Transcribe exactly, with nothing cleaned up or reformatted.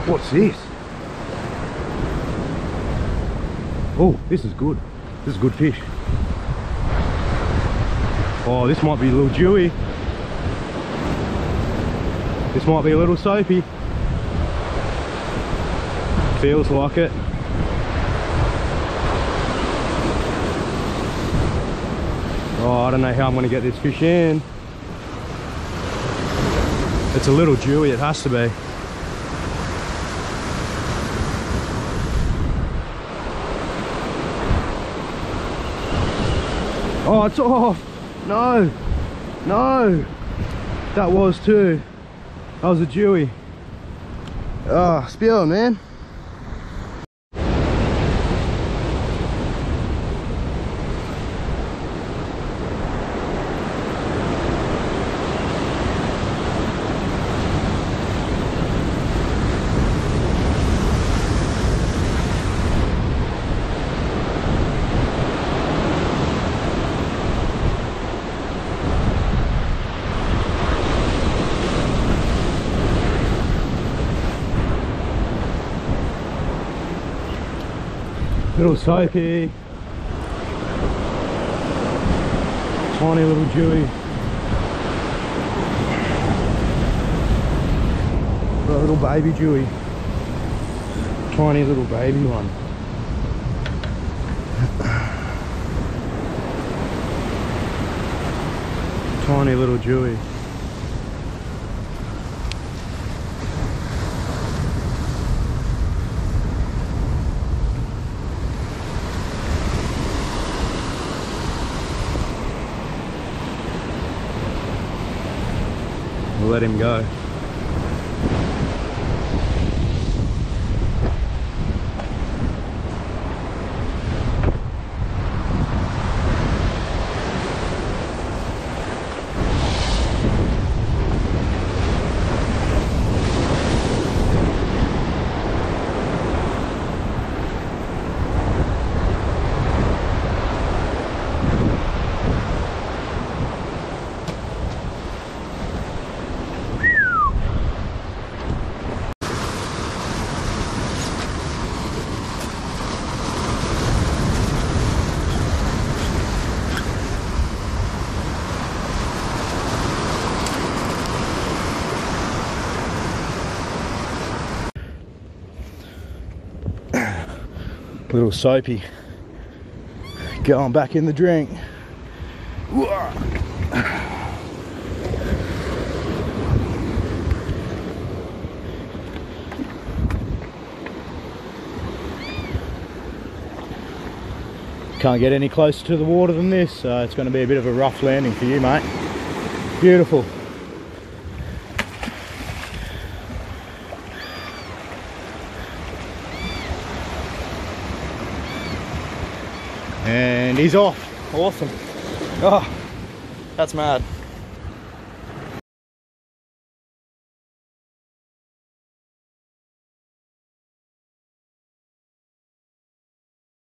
What's this? Oh, this is good. This is good fish. Oh, this might be a little dewy. This might be a little soapy. Feels like it. Oh, I don't know how I'm going to get this fish in. It's a little dewy, it has to be. Oh, it's off. No, no. That was too. That was a dewy. Ah, oh, spewing, man. Little soapy, tiny little dewy, a little baby dewy, tiny little baby one. Tiny little dewy. We'll let him go. Little soapy going back in the drink. Can't get any closer to the water than this, so it's going to be a bit of a rough landing for you, mate. Beautiful. And he's off. Awesome. Oh, that's mad.